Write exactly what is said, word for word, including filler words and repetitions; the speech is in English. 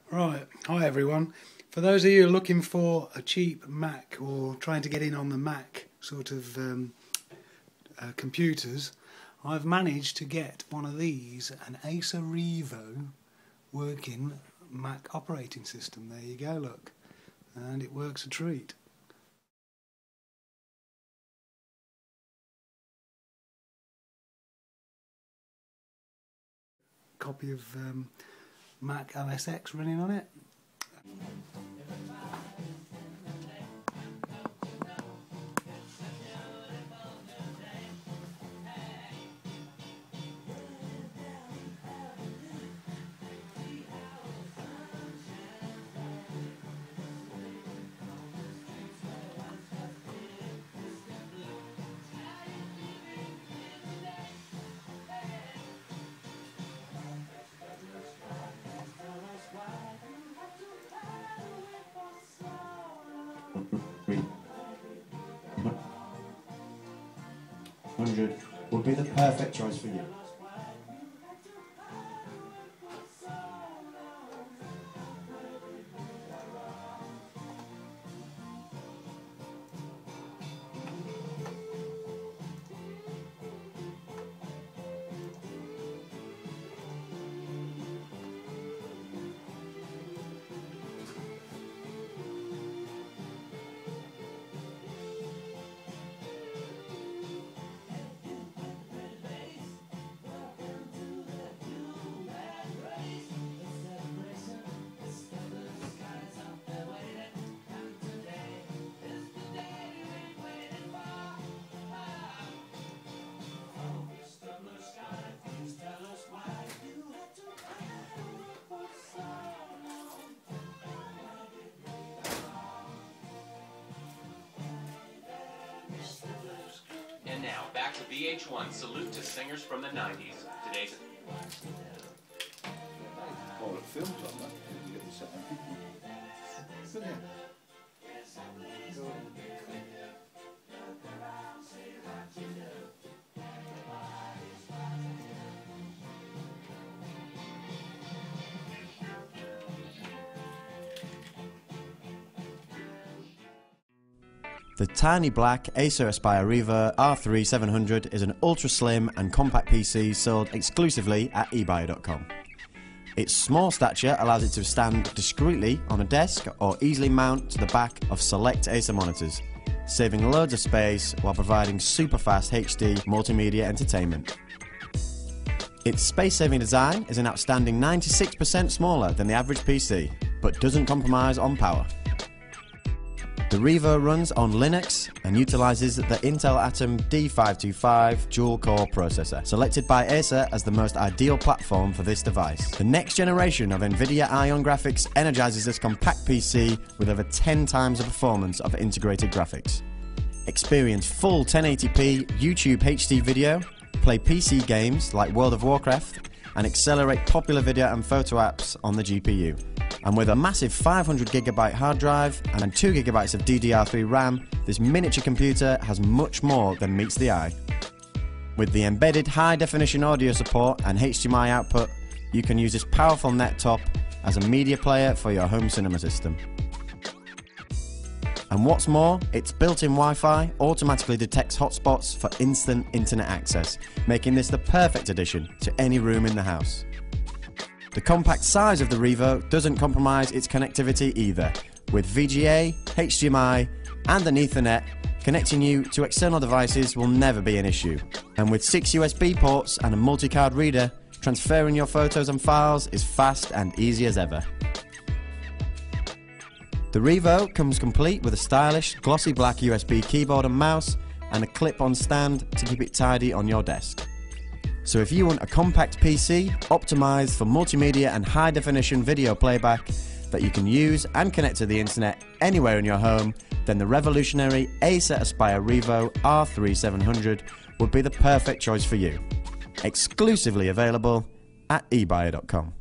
Right, hi everyone. For those of you looking for a cheap Mac or trying to get in on the Mac sort of um, uh, computers, I've managed to get one of these, an Acer Revo working Mac operating system. There you go, look. And it works a treat. Copy of um, Mac O S X running on it. one hundred would be the perfect choice for you. And now, back to V H one. Salute to singers from the nineties. Today's... Oh, it films on that. You get the sound. Brilliant. The tiny black Acer Aspire Revo R three seven hundred is an ultra-slim and compact P C sold exclusively at e buyer dot com. Its small stature allows it to stand discreetly on a desk or easily mount to the back of select Acer monitors, saving loads of space while providing super fast H D multimedia entertainment. Its space-saving design is an outstanding ninety-six percent smaller than the average P C, but doesn't compromise on power. The Revo runs on Linux and utilises the Intel Atom D five twenty-five dual-core processor, selected by Acer as the most ideal platform for this device. The next generation of NVIDIA Ion graphics energises this compact P C with over ten times the performance of integrated graphics. Experience full ten eighty p YouTube H D video, play P C games like World of Warcraft, and accelerate popular video and photo apps on the G P U. And with a massive five hundred gigabyte hard drive and two gigabytes of D D R three RAM, this miniature computer has much more than meets the eye. With the embedded high-definition audio support and H D M I output, you can use this powerful net top as a media player for your home cinema system. And what's more, its built-in Wi-Fi automatically detects hotspots for instant internet access, making this the perfect addition to any room in the house. The compact size of the Revo doesn't compromise its connectivity either, with V G A, H D M I and an Ethernet, connecting you to external devices will never be an issue. And with six U S B ports and a multi-card reader, transferring your photos and files is fast and easy as ever. The Revo comes complete with a stylish, glossy black U S B keyboard and mouse and a clip-on stand to keep it tidy on your desk. So if you want a compact P C optimised for multimedia and high-definition video playback that you can use and connect to the internet anywhere in your home, then the revolutionary Acer Aspire Revo R three seven hundred would be the perfect choice for you. Exclusively available at e buyer dot com.